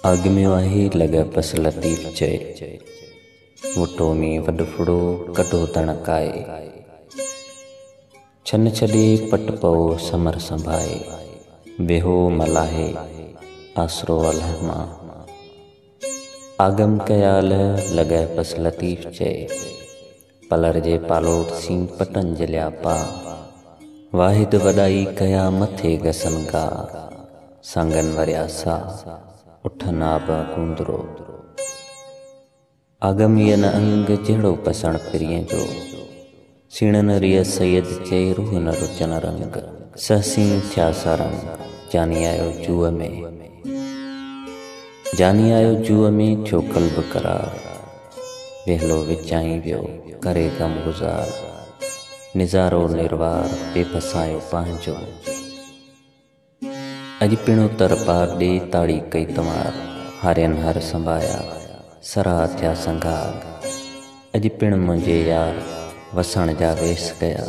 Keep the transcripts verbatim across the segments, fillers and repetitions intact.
आग में वाही लॻ पस लतीफ़ चए, वुटो में वॾफड़ो कढो तणकाए। छन छॾे पट पओ समर संभाए, वेहो मलाहे आसरो अलहमा। आगम कयाल लॻ पस लतीफ़ चए, पलर जे पालोट सी पटन जलिया पा। वाहिद वॾाई कया मथे गसन का, सांगन वरिया सा उठन आब कुंदरो। आगम यन अंग जहिड़ो पसण पिरीअ जो, सीणन रिय सैयद चए रूह न रुचन रंग। सहसी थिया सरंग जानी आयो जूअ में, जानी आयो जूअ में थियो कल्ब करार। वेहलो विचाई वियो करे गम गुज़ार, निज़ारो निर्वार बेफसायो पंहिंजो। अॼु पिणो तर पार ॾे ताड़ी कई तमार, हारियन हर संभाया सराह थिया संघार। अॼु पिण मुंहिंजे यार वसण जा वेस कया,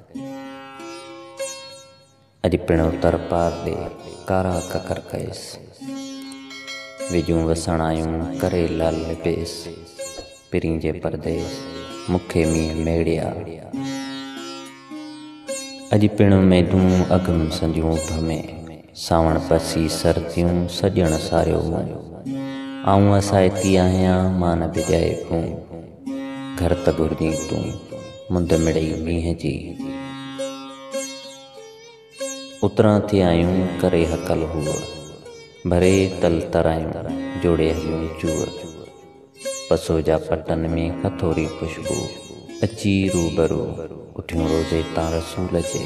अॼु पिणो तर पार ॾे कारा ककर कयसि। विजूं वसण आयूं करे लाल बेस, पिरीं जे परदेस मूंखे मींहं मेड़िया। अॼु पिण मेदूं अगम संदियूं भमे, सावण पसी सर्दियूं सजण सारियो मुंहुं। आऊं असाइती आहियां मां न बिजाए पूं, घर त घुरजी तूं मुंद मिड़ई मींहं जी। उतरां थी आयूं करे हकल हुअ, भरे तल तरायूं जोड़े हलियूं चूअ। पसो जा पटन में हथोरी खुशबू, अची रूबरू उठियूं रोज़े तां रसूल जे।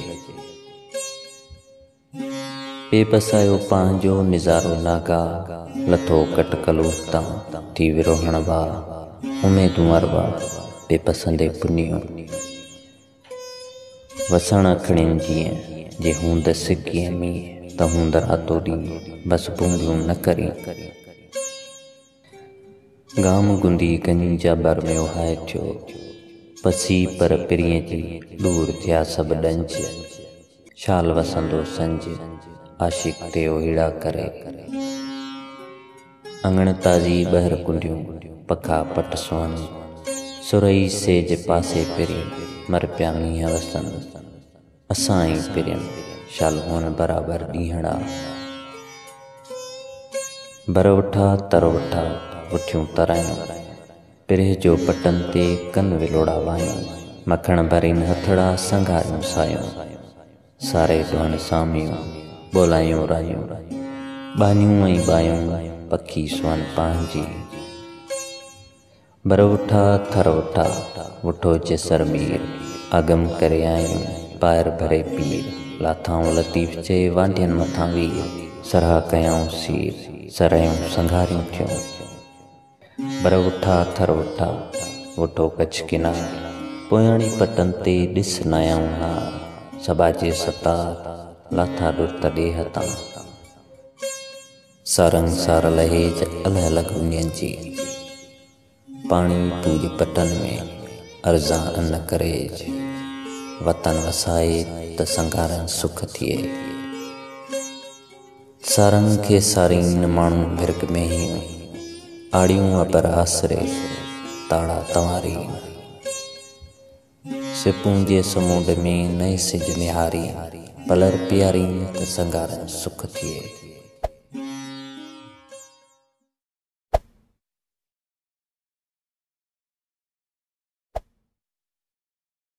बेपसायो पंहिंजो निज़ारो नागा, लथो कटकलू तां थी विरोहण वा। उमेदूं अरवा बेपसंदे पुनियूं, वसण खणिन जीअं जे हूंद सिकीअ में त हूंद रातो ॾींहुं बस बूंदियूं न करी। गाम गुंदी गंजा बर में उहाए थियो, पसी पर पिरीअ जी दूर थिया सभु ॾंज। शाल वसंदो संज आशिक ते ओहिड़ा करे, अंगण ताज़ी ॿाहिर कुंडियूं पखा पट सुअन। सुरई सेज पासे पिरी मर पिया मींहं वसन, असां ई पिरियन शाल हुअन बराबर ॾींहड़ा। बर वठा तर वठा उठियूं तरायूं, पिरे जो पटन ते कन विलोड़ा वायूं। मखण भरीन हथड़ा संघारियूं सायूं, सारे दुहन सामियूं ॿोलायूं रायूं। बानियूं ऐं बायूं पखी सुअन पंहिंजी, बर उठा थर उठा उठो जेसर मीर। आगम करे आयूं पायर भरे पीर, लाथाऊं लतीफ़ चए वांढियन मथां वीर। सरहा कयाऊं सीर सरयूं संघारियूं थियूं, बर उठा थर उठा उठो कच्छ किनार। पोयाणी पटन ते ॾिस नयाऊं हार, सबाजे सतार लाथा ॾुर तॾे हथां। सारंग सार लहेज अलह अलग उन्हनि जी, पाणी पूज पटन में अर्ज़ां अन करेज। वतन वसाए त संघारन सुख थिए, सारंग खे सारीन माण्हू भिरक में ही आड़ियूं अबर आसरे ताड़ा तंवारी। सिपूं जे समुंड में नए सिज निहारी, पलर प्यारी त संघारन सुख थिए।